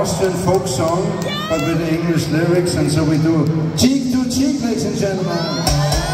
Austrian folk song, but with English lyrics, and so we do Cheek to Cheek, ladies and gentlemen.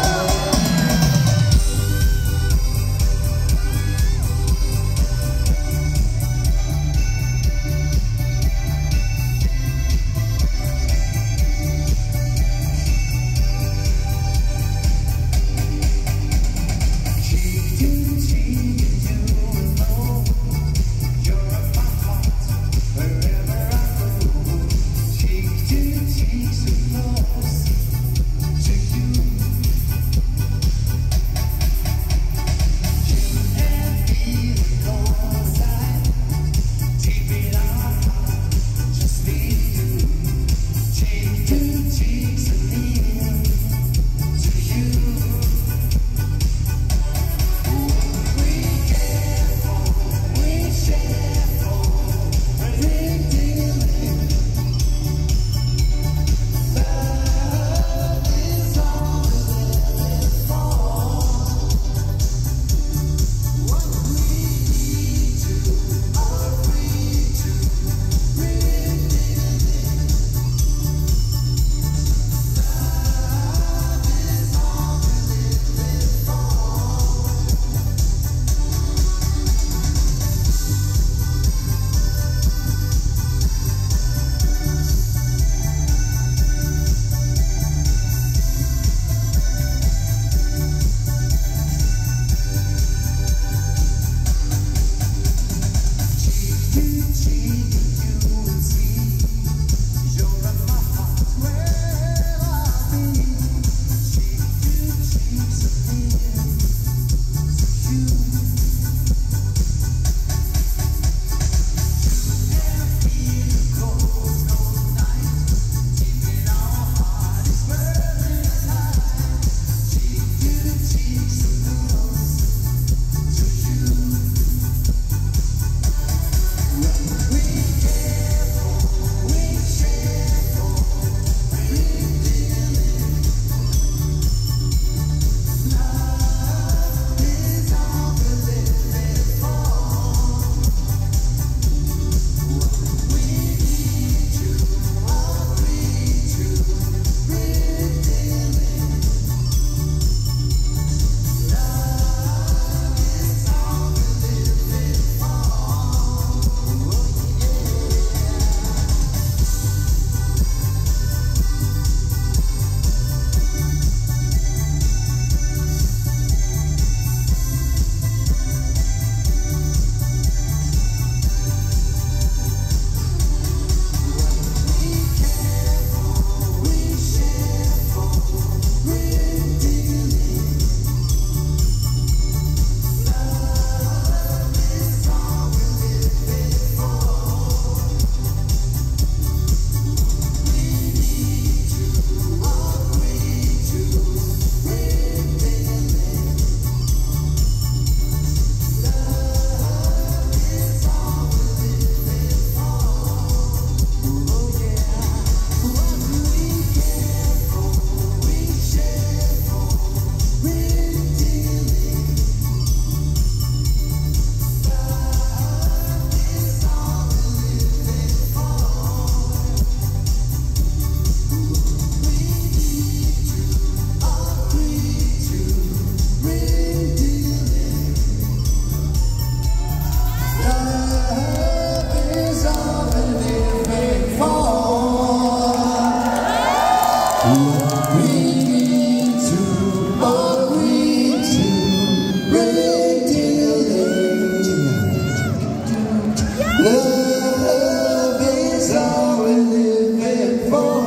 Love is all we're living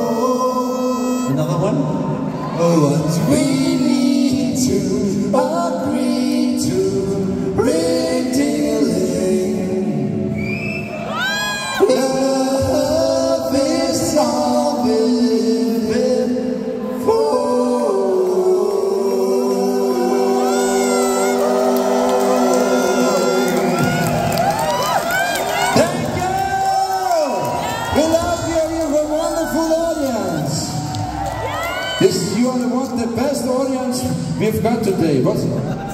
for. Another one? Oh, what we need to agree to bring dealing. Love is all we're living for. We love you, you're a wonderful audience. You are the best audience we've got today. What's